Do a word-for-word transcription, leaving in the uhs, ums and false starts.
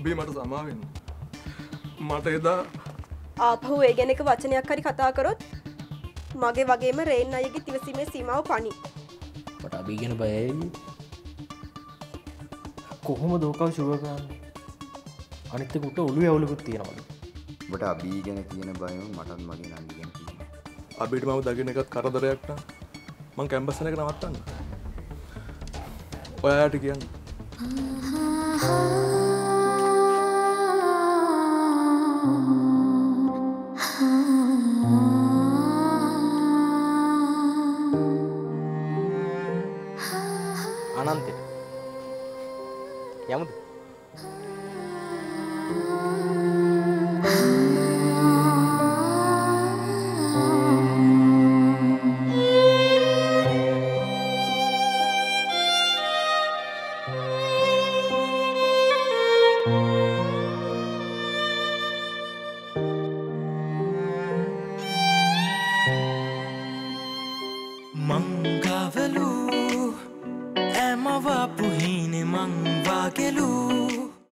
අබ්බේ මට සමා වෙන්න. මට එදා ආපහු ඒ ගැන එක වචනයක් හරි කතා කරොත් මගේ වගේම රේන් අයගේ තිවසීමේ සීමාව පණි. මට අබී ගැන බයයි. කොහොමද ඕකව ෂුවර් කරන්නේ? අනිත් එකට ඔළුවේ අවුලකුත් තියෙනවා. ඔබට අබී ගැන තියෙන බයම මටත් මගේ නංගි ගැන තියෙනවා. අබිට මම දකින්න එකත් කරදරයක් නම් මං කැම්පස් එක නවත්තන්න. ඔයාට කියන්න. අනන්තේ යමුද? Mangavalu Emava puhine mangvagelu